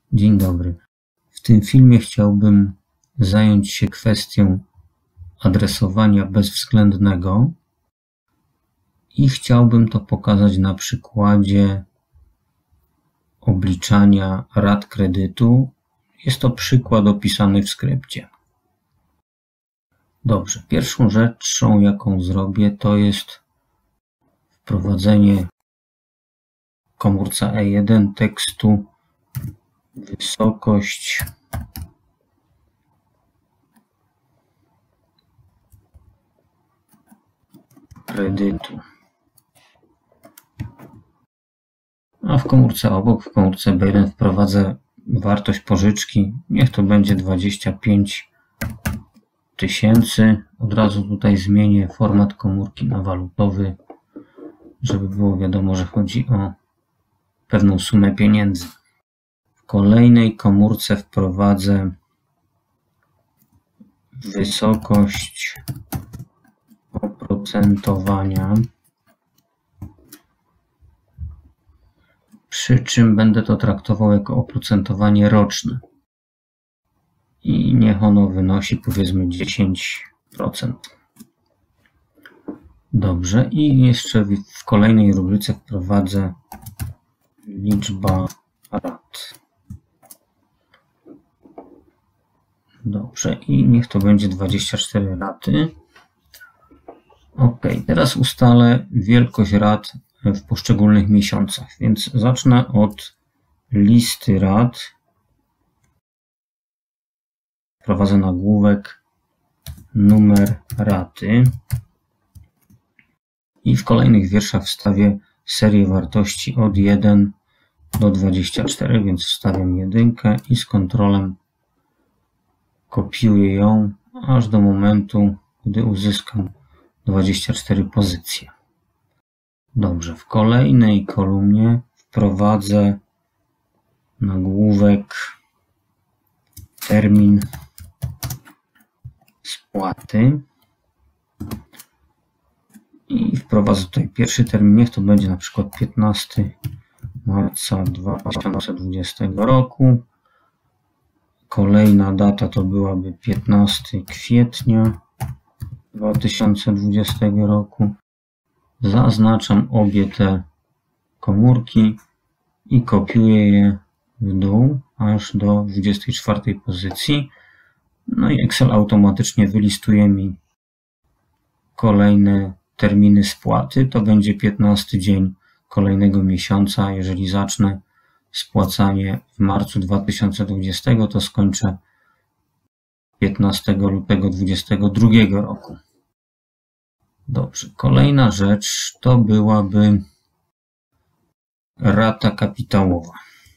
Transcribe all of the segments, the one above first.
Dzień dobry. W tym filmie chciałbym zająć się kwestią adresowania bezwzględnego i chciałbym to pokazać na przykładzie obliczania rat kredytu. Jest to przykład opisany w skrypcie. Dobrze, pierwszą rzeczą, jaką zrobię, to jest wprowadzenie w komórce E1 tekstu wysokość kredytu. A w komórce obok, w komórce B1 wprowadzę wartość pożyczki. Niech to będzie 25 000. Od razu tutaj zmienię format komórki na walutowy, żeby było wiadomo, że chodzi o pewną sumę pieniędzy. W kolejnej komórce wprowadzę wysokość oprocentowania, przy czym będę to traktował jako oprocentowanie roczne i niech ono wynosi powiedzmy 10%. Dobrze, i jeszcze w kolejnej rubryce wprowadzę liczba rat. Dobrze, i niech to będzie 24 raty. Ok, teraz ustalę wielkość rat w poszczególnych miesiącach, więc zacznę od listy rat. Wprowadzę nagłówek numer raty i w kolejnych wierszach wstawię serię wartości od 1 do 24, więc wstawiam 1 i z kontrolem kopiuję ją aż do momentu, gdy uzyskam 24 pozycje. Dobrze, w kolejnej kolumnie wprowadzę nagłówek termin spłaty i wprowadzę tutaj pierwszy termin, niech to będzie na przykład 15 marca 2020 roku. Kolejna data to byłaby 15 kwietnia 2020 roku. Zaznaczam obie te komórki i kopiuję je w dół aż do 24 pozycji. No i Excel automatycznie wylistuje mi kolejne terminy spłaty. To będzie 15 dzień kolejnego miesiąca. Jeżeli zacznę spłacanie w marcu 2020, to skończę 15 lutego 2022 roku. Dobrze, kolejna rzecz to byłaby rata kapitałowa.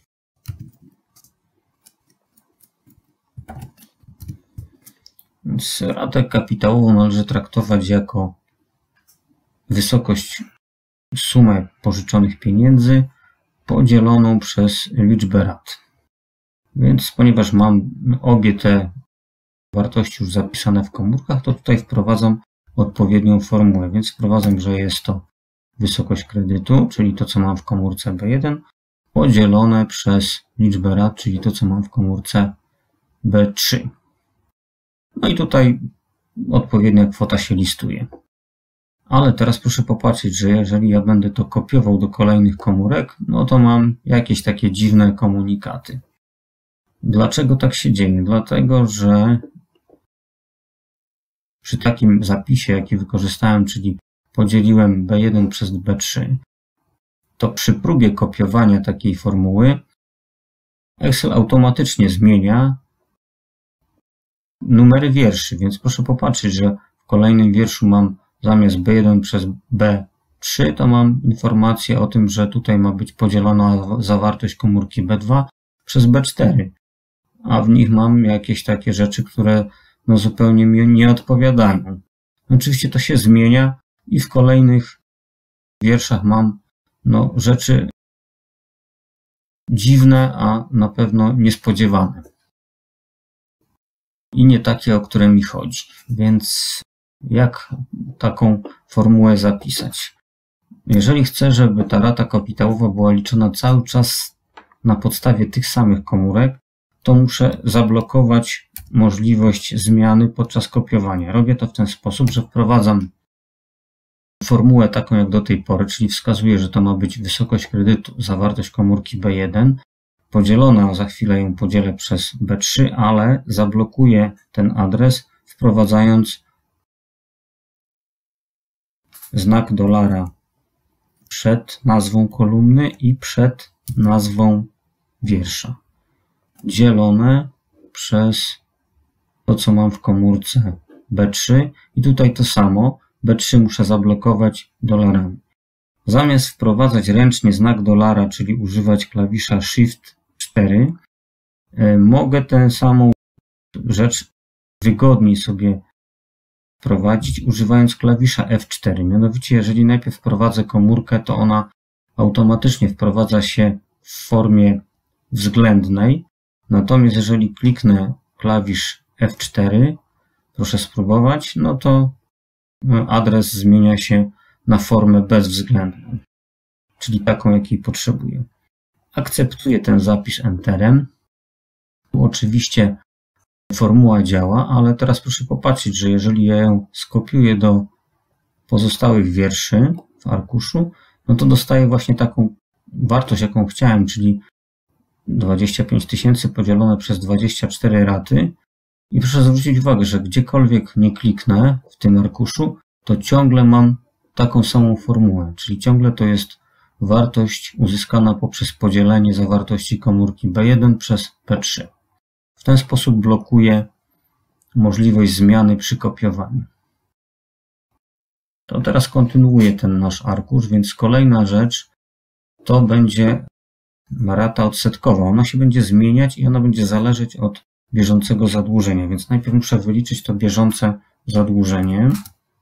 Więc ratę kapitałową należy traktować jako wysokość, sumę pożyczonych pieniędzy podzieloną przez liczbę rat. Więc ponieważ mam obie te wartości już zapisane w komórkach, to tutaj wprowadzam odpowiednią formułę, więc wprowadzam, że jest to wysokość kredytu, czyli to, co mam w komórce B1, podzielone przez liczbę rat, czyli to, co mam w komórce B3. No i tutaj odpowiednia kwota się listuje. Ale teraz proszę popatrzeć, że jeżeli ja będę to kopiował do kolejnych komórek, no to mam jakieś takie dziwne komunikaty. Dlaczego tak się dzieje? Dlatego, że przy takim zapisie, jaki wykorzystałem, czyli podzieliłem B1 przez B3, to przy próbie kopiowania takiej formuły Excel automatycznie zmienia numery wierszy, więc proszę popatrzeć, że w kolejnym wierszu mam zamiast B1 przez B3, to mam informację o tym, że tutaj ma być podzielona zawartość komórki B2 przez B4, a w nich mam jakieś takie rzeczy, które zupełnie mi nie odpowiadają. Oczywiście to się zmienia i w kolejnych wierszach mam rzeczy dziwne, a na pewno niespodziewane. I nie takie, o które mi chodzi. Więc jak taką formułę zapisać? Jeżeli chcę, żeby ta rata kapitałowa była liczona cały czas na podstawie tych samych komórek, to muszę zablokować możliwość zmiany podczas kopiowania. Robię to w ten sposób, że wprowadzam formułę taką jak do tej pory, czyli wskazuję, że to ma być wysokość kredytu, zawartość komórki B1, podzielona, za chwilę ją podzielę przez B3, ale zablokuję ten adres, wprowadzając znak dolara przed nazwą kolumny i przed nazwą wiersza, dzielone przez to, co mam w komórce B3 i tutaj to samo, B3 muszę zablokować dolarami. Zamiast wprowadzać ręcznie znak dolara, czyli używać klawisza Shift 4, mogę tę samą rzecz wygodniej sobie wprowadzić, używając klawisza F4. Mianowicie, jeżeli najpierw wprowadzę komórkę, to ona automatycznie wprowadza się w formie względnej. Natomiast jeżeli kliknę klawisz F4, proszę spróbować, no to adres zmienia się na formę bezwzględną, czyli taką, jakiej potrzebuję. Akceptuję ten zapis Enterem. Tu oczywiście formuła działa, ale teraz proszę popatrzeć, że jeżeli ja ją skopiuję do pozostałych wierszy w arkuszu, no to dostaję właśnie taką wartość, jaką chciałem, czyli 25 000 podzielone przez 24 raty. I proszę zwrócić uwagę, że gdziekolwiek nie kliknę w tym arkuszu, to ciągle mam taką samą formułę, czyli ciągle to jest wartość uzyskana poprzez podzielenie zawartości komórki B1 przez P3. W ten sposób blokuję możliwość zmiany przy kopiowaniu. To teraz kontynuuję ten nasz arkusz, więc kolejna rzecz to będzie rata odsetkowa. Ona się będzie zmieniać i ona będzie zależeć od bieżącego zadłużenia, więc najpierw muszę wyliczyć to bieżące zadłużenie.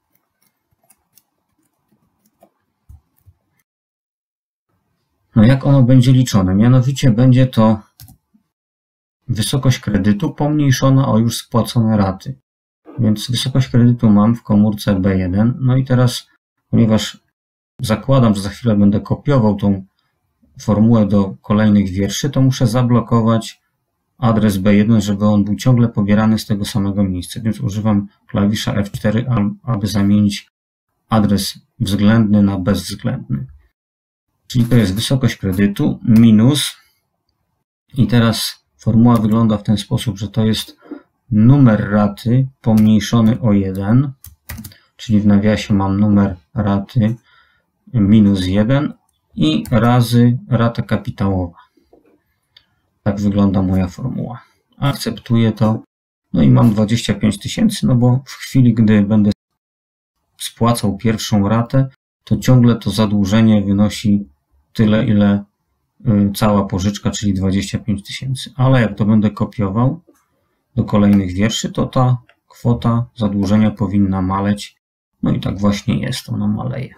No jak ono będzie liczone? Mianowicie będzie to wysokość kredytu pomniejszona o już spłacone raty. Więc wysokość kredytu mam w komórce B1. No i teraz, ponieważ zakładam, że za chwilę będę kopiował tą formułę do kolejnych wierszy, to muszę zablokować adres B1, żeby on był ciągle pobierany z tego samego miejsca. Więc używam klawisza F4, aby zamienić adres względny na bezwzględny. Czyli to jest wysokość kredytu minus i teraz formuła wygląda w ten sposób, że to jest numer raty pomniejszony o 1, czyli w nawiasie mam numer raty minus 1 i razy rata kapitałowa. Tak wygląda moja formuła. Akceptuję to. No i mam 25 000, no bo w chwili, gdy będę spłacał pierwszą ratę, to ciągle to zadłużenie wynosi tyle, ile cała pożyczka, czyli 25 000. Ale jak to będę kopiował do kolejnych wierszy, to ta kwota zadłużenia powinna maleć. No i tak właśnie jest, ona maleje.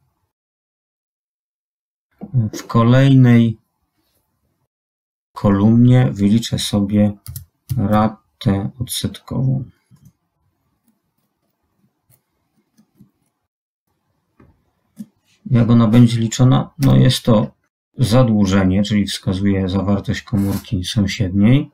W kolejnej kolumnie wyliczę sobie ratę odsetkową. Jak ona będzie liczona? No jest to zadłużenie, czyli wskazuje zawartość komórki sąsiedniej,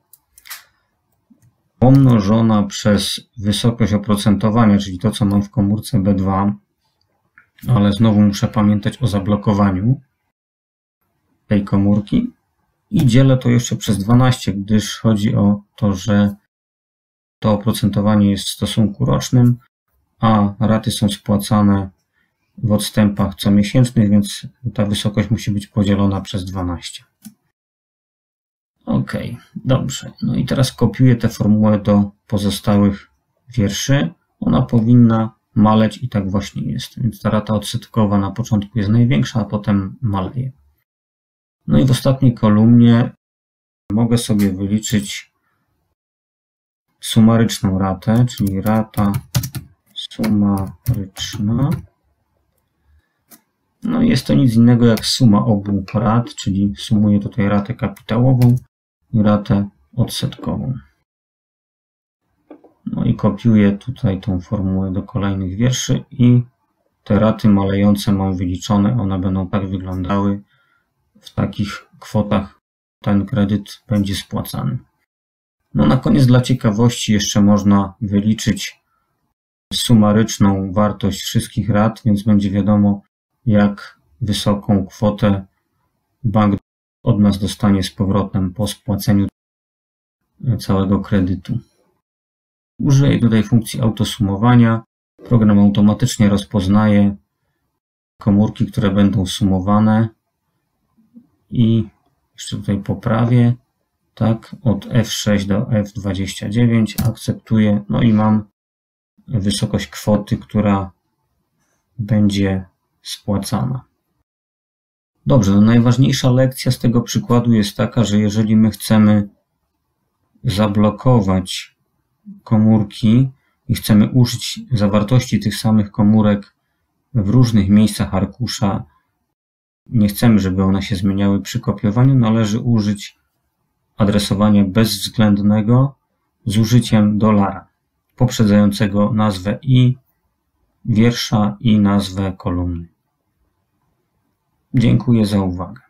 pomnożona przez wysokość oprocentowania, czyli to, co mam w komórce B2, ale znowu muszę pamiętać o zablokowaniu tej komórki i dzielę to jeszcze przez 12, gdyż chodzi o to, że to oprocentowanie jest w stosunku rocznym, a raty są spłacane w odstępach comiesięcznych, więc ta wysokość musi być podzielona przez 12. Ok, dobrze. No i teraz kopiuję tę formułę do pozostałych wierszy. Ona powinna maleć i tak właśnie jest. Więc ta rata odsetkowa na początku jest największa, a potem maleje. No i w ostatniej kolumnie mogę sobie wyliczyć sumaryczną ratę, czyli rata sumaryczna. No i jest to nic innego jak suma obu rat, czyli sumuję tutaj ratę kapitałową i ratę odsetkową. No i kopiuję tutaj tą formułę do kolejnych wierszy i te raty malejące mam wyliczone. One będą tak wyglądały w takich kwotach ten kredyt będzie spłacany. No na koniec dla ciekawości jeszcze można wyliczyć sumaryczną wartość wszystkich rat, więc będzie wiadomo, jak wysoką kwotę bank od nas dostanie z powrotem po spłaceniu całego kredytu. Użyję tutaj funkcji autosumowania. Program automatycznie rozpoznaje komórki, które będą sumowane i jeszcze tutaj poprawię, tak, od F6 do F29 akceptuję, no i mam wysokość kwoty, która będzie spłacana. Dobrze, no najważniejsza lekcja z tego przykładu jest taka, że jeżeli my chcemy zablokować komórki i chcemy użyć zawartości tych samych komórek w różnych miejscach arkusza, nie chcemy, żeby one się zmieniały przy kopiowaniu, należy użyć adresowania bezwzględnego z użyciem $, poprzedzającego nazwę i wiersza i nazwę kolumny. Dziękuję za uwagę.